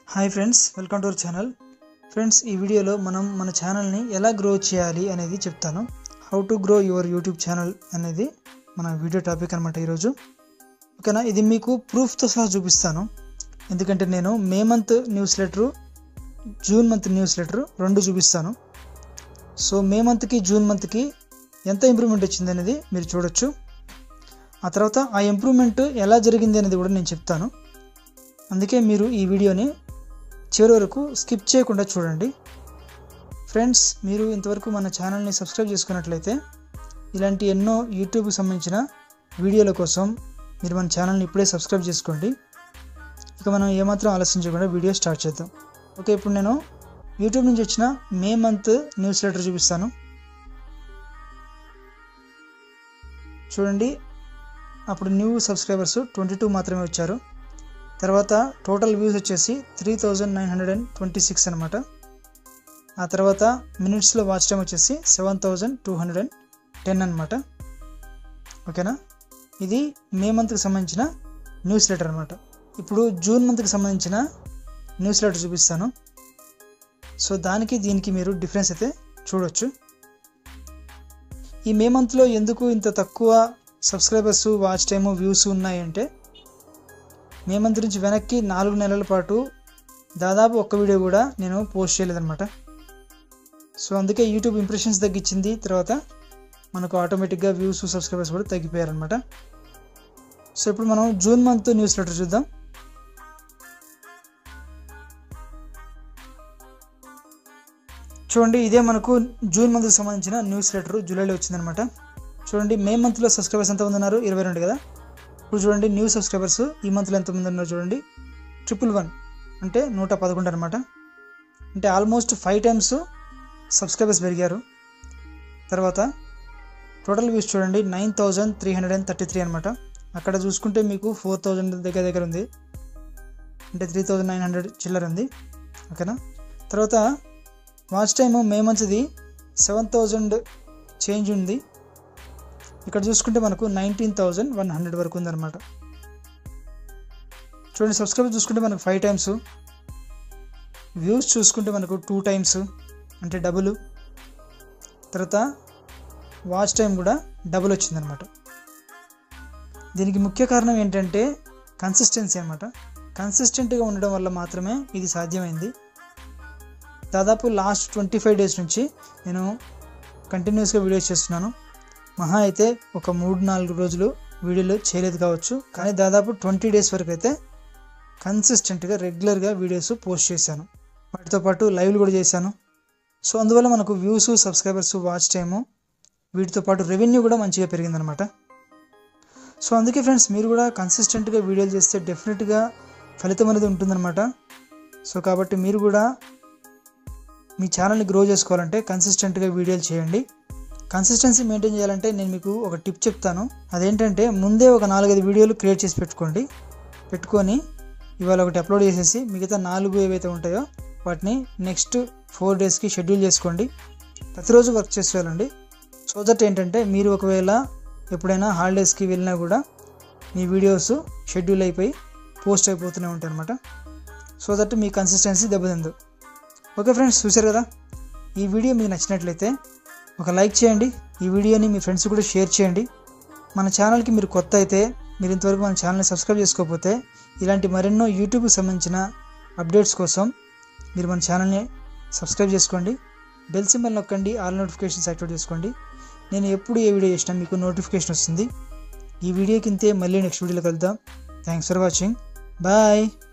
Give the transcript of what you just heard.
Hi friends, welcome to our channel. Friends, ఈ వీడియోలో మనం మన ఛానల్ని ఎలా గ్రో చేయాలి అనేది చెప్తాను. How to grow your YouTube channel అనేది మన వీడియో టాపిక్ అనమాట ఈరోజు. ఓకేనా, ఇది మీకు ప్రూఫ్తో సహా చూపిస్తాను. ఎందుకంటే నేను May month newsletter, June month newsletter రెండు చూపిస్తాను. సో మే మంత్కి జూన్ మంత్కి ఎంత ఇంప్రూవ్మెంట్ వచ్చింది అనేది మీరు చూడొచ్చు. ఆ తర్వాత ఆ ఇంప్రూవ్మెంట్ ఎలా జరిగింది అనేది కూడా నేను చెప్తాను. అందుకే మీరు ఈ వీడియోని చివరి వరకు స్కిప్ చేయకుండా చూడండి. ఫ్రెండ్స్, మీరు ఇంతవరకు మన ఛానల్ని సబ్స్క్రైబ్ చేసుకున్నట్లయితే ఇలాంటి ఎన్నో యూట్యూబ్కి సంబంధించిన వీడియోల కోసం మీరు మన ఛానల్ని ఇప్పుడే సబ్స్క్రైబ్ చేసుకోండి. ఇక మనం ఏమాత్రం ఆలస్యం చేయకుండా వీడియో స్టార్ట్ చేద్దాం. ఓకే, ఇప్పుడు నేను యూట్యూబ్ నుంచి వచ్చిన మే మంత్ న్యూస్ లెటర్ చూపిస్తాను. చూడండి, అప్పుడు న్యూ సబ్స్క్రైబర్స్ 22 మాత్రమే వచ్చారు. తర్వాత టోటల్ వ్యూస్ వచ్చేసి 3926 అనమాట. ఆ తర్వాత మినిట్స్లో వాచ్ టైం వచ్చేసి 7210 అనమాట. ఓకేనా, ఇది మే మంత్కి సంబంధించిన న్యూస్ లెటర్ అనమాట. ఇప్పుడు జూన్ మంత్కి సంబంధించిన న్యూస్ లెటర్ చూపిస్తాను. సో దానికి దీనికి మీరు డిఫరెన్స్ అయితే చూడవచ్చు. ఈ మే మంత్లో ఎందుకు ఇంత తక్కువ సబ్స్క్రైబర్స్, వాచ్ టైము, వ్యూస్ ఉన్నాయంటే మే మంత్ నుంచి వెనక్కి 4 నెలల పాటు దాదాపు ఒక్క వీడియో కూడా నేను పోస్ట్ చేయలేదన్నమాట. సో అందుకే యూట్యూబ్ ఇంప్రెషన్స్ తగ్గించింది. తర్వాత మనకు ఆటోమేటిక్గా వ్యూస్, సబ్స్క్రైబర్స్ కూడా తగ్గిపోయారనమాట. సో ఇప్పుడు మనం జూన్ మంత్ న్యూస్ లెటర్ చూద్దాం. చూడండి, ఇదే మనకు జూన్ మంత్కి సంబంధించిన న్యూస్ లెటర్ జూలైలో వచ్చిందనమాట. చూడండి, మే మంత్లో సబ్స్క్రైబర్స్ ఎంతమంది ఉన్నారు? 22 కదా. ఇప్పుడు చూడండి, న్యూ సబ్స్క్రైబర్స్ ఈ మంత్లో ఎంతమంది ఉన్నారు చూడండి, 111 అంటే 111 అనమాట. అంటే ఆల్మోస్ట్ 5 times సబ్స్క్రైబర్స్ పెరిగారు. తర్వాత టోటల్ వ్యూస్ చూడండి 9333 అనమాట. అక్కడ చూసుకుంటే మీకు 4000 దగ్గర ఉంది, అంటే 3900 చిల్లర ఉంది. ఓకేనా, తర్వాత వాచ్ టైము మే మంత్ది 7000 చేంజ్ ఉంది. ఇక్కడ చూసుకుంటే మనకు 19100 వరకు ఉందన్నమాట. చూడండి, సబ్స్క్రైబర్ చూసుకుంటే మనకు 5 times, వ్యూస్ చూసుకుంటే మనకు 2 times అంటే డబుల్. తర్వాత వాచ్ టైం కూడా డబుల్ వచ్చిందనమాట. దీనికి ముఖ్య కారణం ఏంటంటే కన్సిస్టెన్సీ అనమాట. కన్సిస్టెంట్గా ఉండడం వల్ల మాత్రమే ఇది సాధ్యమైంది. దాదాపు లాస్ట్ 25 days నుంచి నేను కంటిన్యూస్గా వీడియోస్ చేస్తున్నాను. మహా అయితే ఒక 3-4 రోజులు వీడియోలు చేయలేదు కావచ్చు, కానీ దాదాపు 20 days వరకు అయితే కన్సిస్టెంట్గా రెగ్యులర్గా వీడియోస్ పోస్ట్ చేశాను. వాటితో పాటు లైవ్లు కూడా చేశాను. సో అందువల్ల మనకు వ్యూస్, సబ్స్క్రైబర్స్, వాచ్ టైము, వీటితో పాటు రెవెన్యూ కూడా మంచిగా పెరిగిందనమాట. సో అందుకే ఫ్రెండ్స్, మీరు కూడా కన్సిస్టెంట్గా వీడియోలు చేస్తే డెఫినెట్గా ఫలితం అనేది ఉంటుందన్నమాట. సో కాబట్టి మీరు కూడా మీ ఛానల్ని గ్రో చేసుకోవాలంటే కన్సిస్టెంట్గా వీడియోలు చేయండి. కన్సిస్టెన్సీ మెయింటైన్ చేయాలంటే నేను మీకు ఒక టిప్ చెప్తాను. అదేంటంటే ముందే ఒక 4-5 వీడియోలు క్రియేట్ చేసి పెట్టుకొని ఇవాళ ఒకటి అప్లోడ్ చేసేసి మిగతా 4 ఏవైతే ఉంటాయో వాటిని నెక్స్ట్ 4 daysకి షెడ్యూల్ చేసుకోండి. ప్రతిరోజు వర్క్ చేసి వెళ్ళండి. సో దట్ ఏంటంటే మీరు ఒకవేళ ఎప్పుడైనా హాలిడేస్కి వెళ్ళినా కూడా మీ వీడియోస్ షెడ్యూల్ అయిపోయి పోస్ట్ అయిపోతూనే ఉంటాయి అనమాట. సో దట్ మీ కన్సిస్టెన్సీ దెబ్బతిందు. ఓకే ఫ్రెండ్స్, చూశారు కదా. ఈ వీడియో మీకు నచ్చినట్లయితే ఒక లైక్ చేయండి. ఈ వీడియోని మీ ఫ్రెండ్స్ కూడా షేర్ చేయండి. మన ఛానల్కి మీరు కొత్త అయితే, మీరు ఇంతవరకు మన ఛానల్ని సబ్స్క్రైబ్ చేసుకోకపోతే ఇలాంటి మరెన్నో యూట్యూబ్కి సంబంధించిన అప్డేట్స్ కోసం మీరు మన ఛానల్ని సబ్స్క్రైబ్ చేసుకోండి. బెల్ సింబల్ నొక్కండి, ఆల్ నోటిఫికేషన్స్ యాక్టివేట్ చేసుకోండి. నేను ఎప్పుడు ఏ వీడియో చేసినా మీకు నోటిఫికేషన్ వస్తుంది. ఈ వీడియోకి ఇంతే, మళ్ళీ నెక్స్ట్ వీడియోలో కలుద్దాం. Thanks for watching. బాయ్.